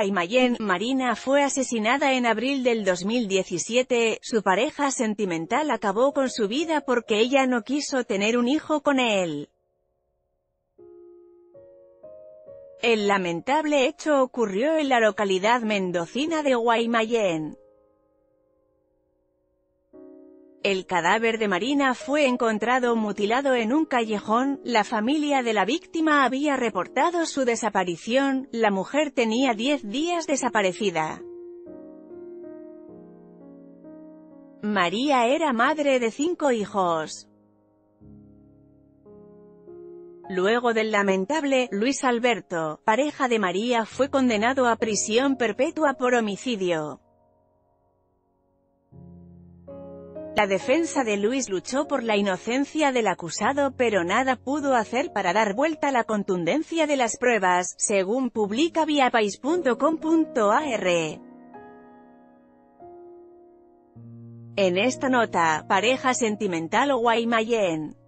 Guaymallén, Marina fue asesinada en abril del 2017, su pareja sentimental acabó con su vida porque ella no quiso tener un hijo con él. El lamentable hecho ocurrió en la localidad mendocina de Guaymallén. El cadáver de Marina fue encontrado mutilado en un callejón. La familia de la víctima había reportado su desaparición. La mujer tenía 10 días desaparecida. María era madre de 5 hijos. Luego del lamentable, Luis Alberto, pareja de María, fue condenado a prisión perpetua por homicidio. La defensa de Luis luchó por la inocencia del acusado, pero nada pudo hacer para dar vuelta a la contundencia de las pruebas, según publica viapais.com.ar. En esta nota, pareja sentimental Guaymallén.